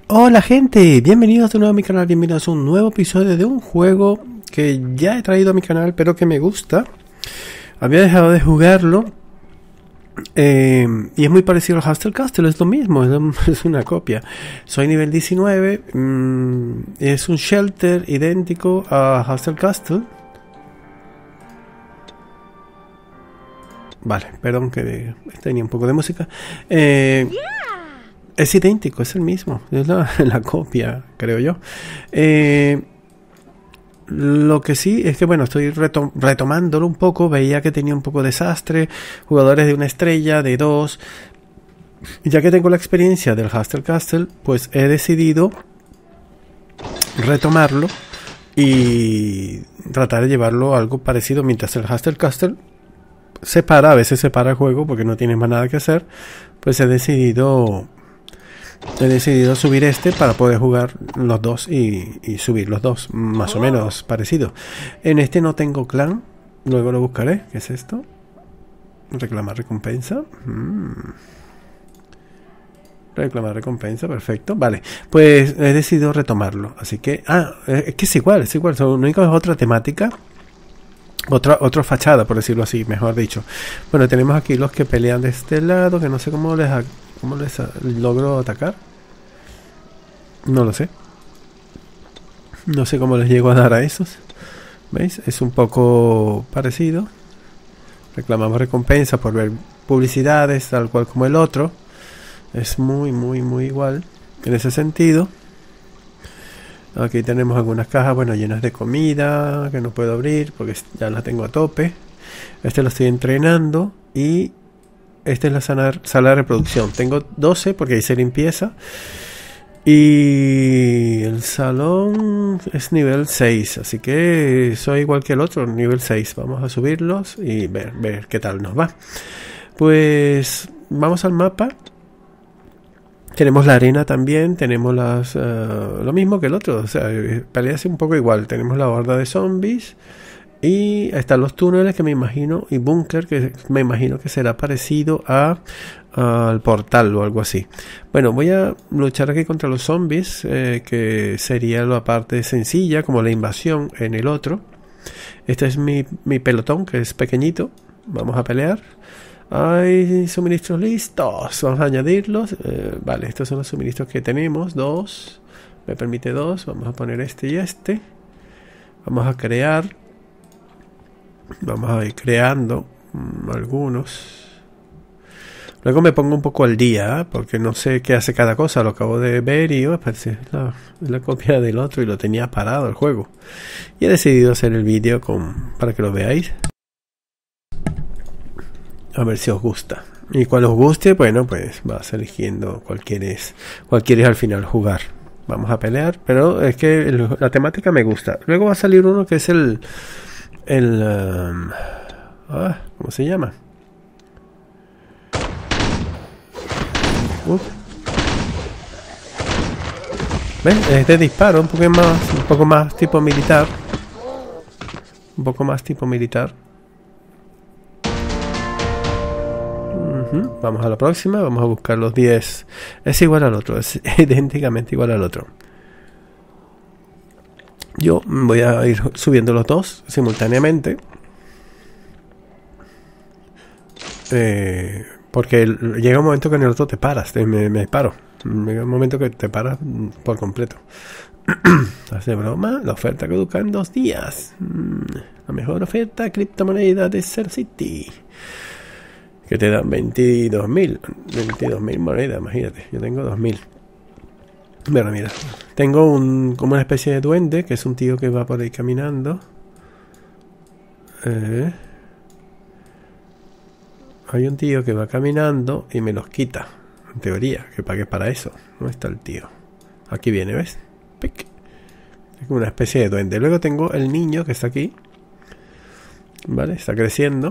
Hola gente, bienvenidos de nuevo a mi canal, bienvenidos a un nuevo episodio de un juego que ya he traído a mi canal pero que me gusta. Había dejado de jugarlo y es muy parecido al Hustle Castle, es lo mismo, es una copia. Soy nivel 19, es un shelter idéntico a Hustle Castle. Vale, perdón que tenía un poco de música. Es idéntico, es el mismo, es la copia, creo yo. Lo que sí es que, bueno, estoy retomándolo un poco. Veía que tenía un poco de desastre, jugadores de una estrella, de dos. Ya que tengo la experiencia del Hustle Castle, pues he decidido retomarlo y tratar de llevarlo a algo parecido. Mientras el Hustle Castle a veces se para el juego porque no tienes más nada que hacer, pues he decidido subir este para poder jugar los dos y subir los dos más o menos parecidos. En este no tengo clan, luego lo buscaré. ¿Qué es esto? Reclamar recompensa. Reclamar recompensa, perfecto. Vale, pues he decidido retomarlo. Así que, es que es igual, Lo único es otra temática. Otra fachada, por decirlo así, mejor dicho. Bueno, tenemos aquí los que pelean de este lado, que no sé cómo les logro atacar. No lo sé. No sé cómo les llego a dar a esos. ¿Veis? Es un poco parecido. Reclamamos recompensa por ver publicidades, tal cual como el otro. Es muy igual en ese sentido. Aquí tenemos algunas cajas, bueno, llenas de comida que no puedo abrir porque ya las tengo a tope. Este lo estoy entrenando y esta es la sala de reproducción. Tengo 12 porque hice limpieza. Y el salón es nivel 6, así que soy igual que el otro, nivel 6. Vamos a subirlos y ver qué tal nos va. Pues vamos al mapa. Tenemos la arena también, tenemos lo mismo que el otro, o sea, pelea un poco igual. Tenemos la horda de zombies y están los túneles que me imagino, y búnker que me imagino que será parecido al portal o algo así. Bueno, voy a luchar aquí contra los zombies, que sería la parte sencilla, como la invasión en el otro. Este es mi pelotón, que es pequeñito. Vamos a pelear. Hay suministros listos, vamos a añadirlos. Vale, estos son los suministros que tenemos, 2, me permite 2, vamos a poner este y este. Vamos a crear, vamos a ir creando algunos. Luego me pongo un poco al día, porque no sé qué hace cada cosa, lo acabo de ver y parece la copia del otro y lo tenía parado el juego. Y he decidido hacer el vídeo para que lo veáis. A ver si os gusta. Y cuando os guste, bueno, pues vas eligiendo cuál quieres al final jugar. Vamos a pelear, pero es que la temática me gusta. Luego va a salir uno que es ¿cómo se llama? ¿Ven? Es de disparo, un poco más tipo militar. Un poco más tipo militar. Vamos a la próxima, vamos a buscar los 10. Es igual al otro, es idénticamente igual al otro. Yo voy a ir subiendo los dos simultáneamente. Porque llega un momento que en el otro te paras, me paro. Llega un momento que te paras por completo. Hace broma, la oferta caduca en 2 días. La mejor oferta criptomoneda de Ser City. Que te dan 22.000 monedas, imagínate. Yo tengo 2.000. Bueno, mira. Tengo como una especie de duende, que es un tío que va por ahí caminando. Hay un tío que va caminando y me los quita. En teoría, que pague para eso. ¿Dónde está el tío? Aquí viene, ¿ves? Pic. Es como una especie de duende. Luego tengo el niño que está aquí. Vale, está creciendo.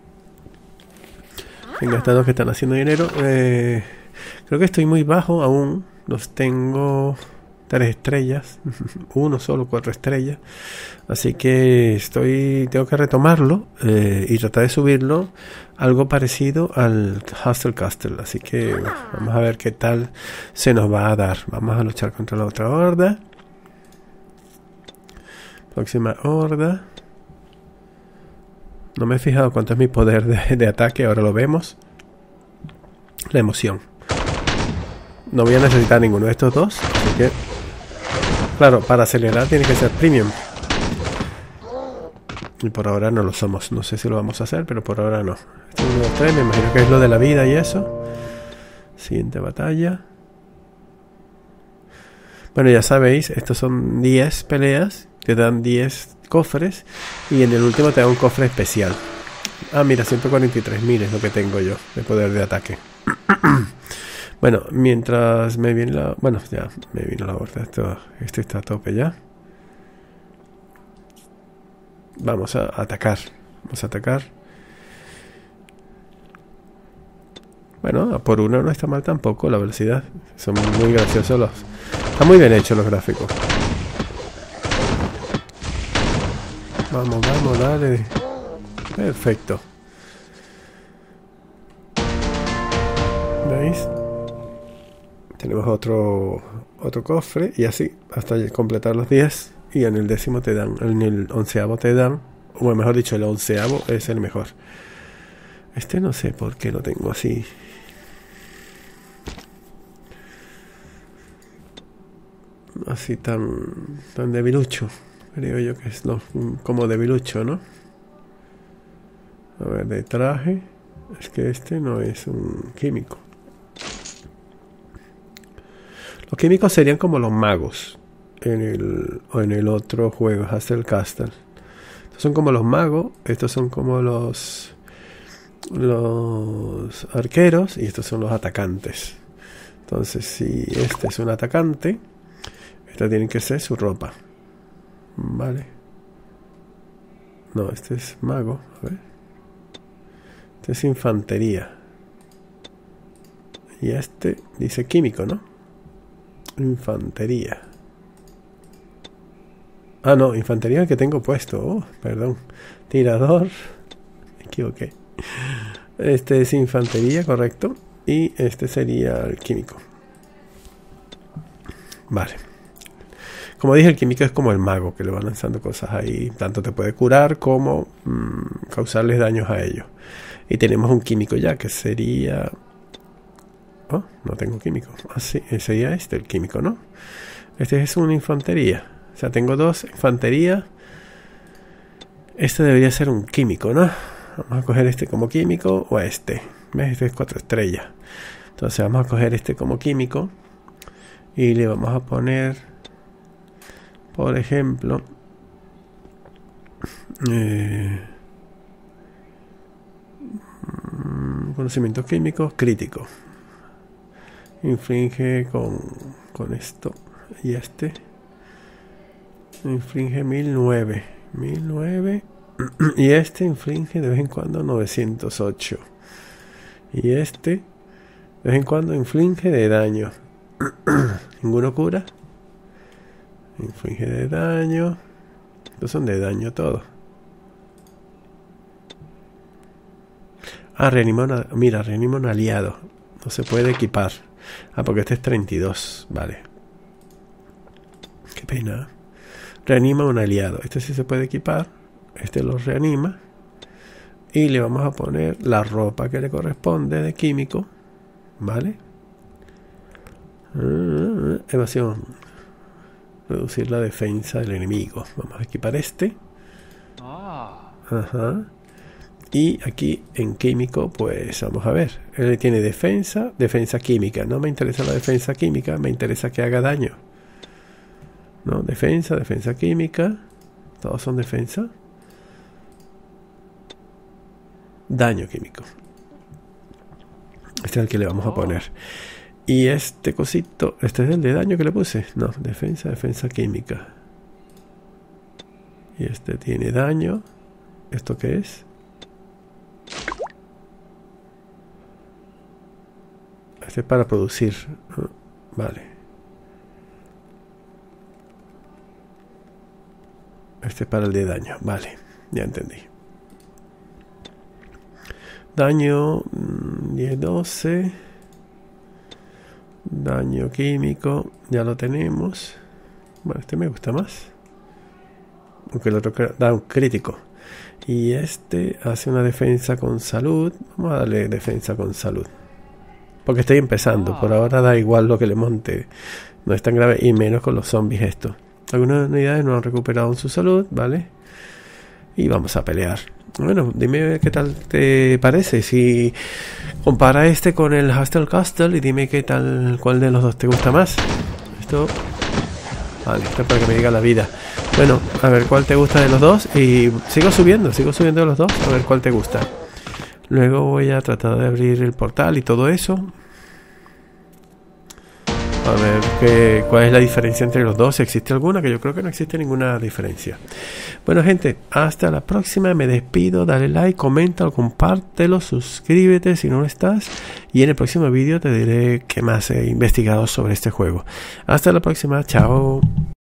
Tengo estos dos que están haciendo dinero. Creo que estoy muy bajo aún. Los tengo 3 estrellas. Uno solo, 4 estrellas. Así que tengo que retomarlo y tratar de subirlo algo parecido al Hustle Castle. Así que vamos a ver qué tal se nos va a dar. Vamos a luchar contra la otra horda. Próxima horda. No me he fijado cuánto es mi poder de ataque. Ahora lo vemos. La emoción. No voy a necesitar ninguno de estos dos. Así que, claro, para acelerar tiene que ser premium. Y por ahora no lo somos. No sé si lo vamos a hacer, pero por ahora no. Este es 1, 2, 3. Me imagino que es lo de la vida y eso. Siguiente batalla. Bueno, ya sabéis, estos son 10 peleas. Te dan 10 cofres. Y en el último te da un cofre especial. Ah, mira, 143.000 es lo que tengo yo de poder de ataque. Bueno, mientras me viene la... Bueno, ya me vino la horda. Esto está a tope ya. Vamos a atacar. Vamos a atacar. Bueno, a por uno no está mal tampoco la velocidad. Son muy graciosos los... Están muy bien hechos los gráficos. Vamos, vamos, dale. Perfecto. ¿Veis? Tenemos otro cofre y así hasta completar los 10 y en el 10º te dan, en el 11º te dan, o mejor dicho, el 11º es el mejor. Este no sé por qué lo tengo así. Así tan debilucho. Creo yo que es como debilucho, ¿no? A ver, de traje. Es que este no es un químico. Los químicos serían como los magos en el otro juego, Hustle Castle. Estos son como los magos, estos son como los arqueros y estos son los atacantes. Entonces, si este es un atacante, esta tiene que ser su ropa. Vale. No, este es mago. A ver. Este es infantería. Y este dice químico, ¿no? Infantería. Ah, no, infantería el que tengo puesto. Oh, perdón. Tirador. Me equivoqué. Este es infantería, correcto. Y este sería el químico. Vale. Como dije, el químico es como el mago, que le va lanzando cosas ahí. Tanto te puede curar como causarles daños a ellos. Y tenemos un químico ya, que sería... Oh, no tengo químico. Ah, sí, sería este el químico, ¿no? Este es una infantería. O sea, tengo 2 infantería. Este debería ser un químico, ¿no? Vamos a coger este como químico o a este. ¿Ves? Este es 4 estrellas. Entonces vamos a coger este como químico. Y le vamos a poner... Por ejemplo... conocimientos químicos críticos. Inflige con esto. Y este inflige 1009. Y este inflige de vez en cuando 908. Y este de vez en cuando inflige de daño. Ninguno cura. Inflige de daño. Estos son de daño todos. Ah, mira, reanima un aliado. No se puede equipar. Ah, porque este es 32. Vale. Qué pena. Reanima un aliado. Este sí se puede equipar. Este lo reanima. Y le vamos a poner la ropa que le corresponde de químico. Vale. Evasión. Reducir la defensa del enemigo. Vamos a equipar este. Ajá. Y aquí en químico, pues vamos a ver. Él tiene defensa química. No me interesa la defensa química, me interesa que haga daño. No, defensa química. Todos son defensa. Daño químico. Este es el que le vamos a poner. Y este cosito, este es el de daño que le puse. No, defensa química. Y este tiene daño. ¿Esto qué es? Este es para producir. Vale. Este es para el de daño. Vale, ya entendí. Daño 10-12. Daño químico, ya lo tenemos. Bueno, este me gusta más. Aunque el otro da un crítico. Y este hace una defensa con salud. Vamos a darle defensa con salud. Porque estoy empezando. Por ahora da igual lo que le monte. No es tan grave. Y menos con los zombies esto. Algunas unidades no han recuperado su salud. Vale. Y vamos a pelear. Bueno, dime qué tal te parece. Si compara este con el Hustle Castle y dime qué tal, cuál de los dos te gusta más. Esto... Vale, esto es para que me diga la vida. Bueno, a ver cuál te gusta de los dos. Y sigo subiendo de los dos. A ver cuál te gusta. Luego voy a tratar de abrir el portal y todo eso. A ver cuál es la diferencia entre los dos. Si existe alguna, que yo creo que no existe ninguna diferencia. Bueno, gente, hasta la próxima. Me despido. Dale like, comenta, compártelo, suscríbete si no lo estás. Y en el próximo vídeo te diré qué más he investigado sobre este juego. Hasta la próxima. Chao.